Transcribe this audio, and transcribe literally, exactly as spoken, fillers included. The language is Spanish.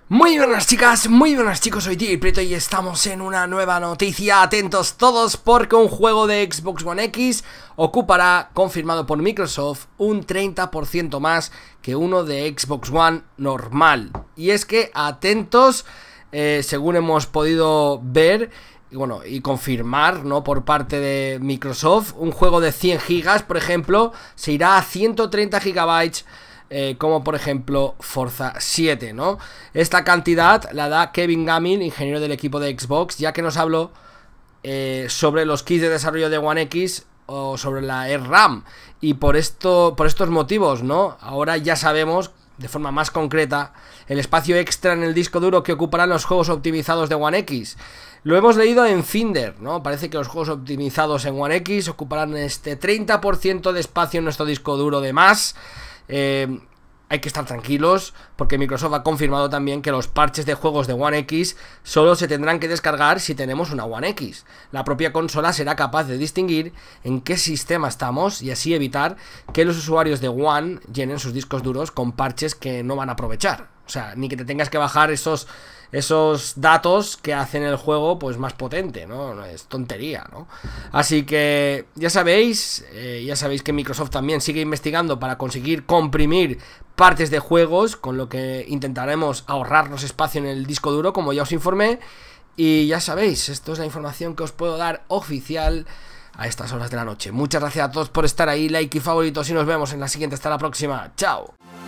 Muy buenas chicas, muy buenas chicos, soy T J Prieto y estamos en una nueva noticia. Atentos todos porque un juego de Xbox One X ocupará, confirmado por Microsoft, un treinta por ciento más que uno de Xbox One normal. Y es que, atentos, eh, según hemos podido ver y, bueno, y confirmar, ¿no?, por parte de Microsoft, un juego de cien gigas, por ejemplo, se irá a ciento treinta gigabytes. Eh, como por ejemplo Forza siete, ¿no? Esta cantidad la da Kevin Gaming, ingeniero del equipo de Xbox, ya que nos habló eh, sobre los kits de desarrollo de One X o sobre la RAM. Y por esto, por estos motivos, ¿no?, ahora ya sabemos de forma más concreta el espacio extra en el disco duro que ocuparán los juegos optimizados de One X. Lo hemos leído en Finder, ¿no? Parece que los juegos optimizados en One X ocuparán este treinta por ciento de espacio en nuestro disco duro de más. Eh, hay que estar tranquilos porque Microsoft ha confirmado también que los parches de juegos de One X solo se tendrán que descargar si tenemos una One X. La propia consola será capaz de distinguir en qué sistema estamos y así evitar que los usuarios de One llenen sus discos duros con parches que no van a aprovechar. O sea, ni que te tengas que bajar esos, esos datos que hacen el juego pues más potente, ¿no? Es tontería, ¿no? Así que ya sabéis, eh, ya sabéis que Microsoft también sigue investigando para conseguir comprimir partes de juegos, con lo que intentaremos ahorrarnos espacio en el disco duro, como ya os informé. Y ya sabéis, esto es la información que os puedo dar oficial a estas horas de la noche. Muchas gracias a todos por estar ahí, like y favoritos y nos vemos en la siguiente. Hasta la próxima, chao.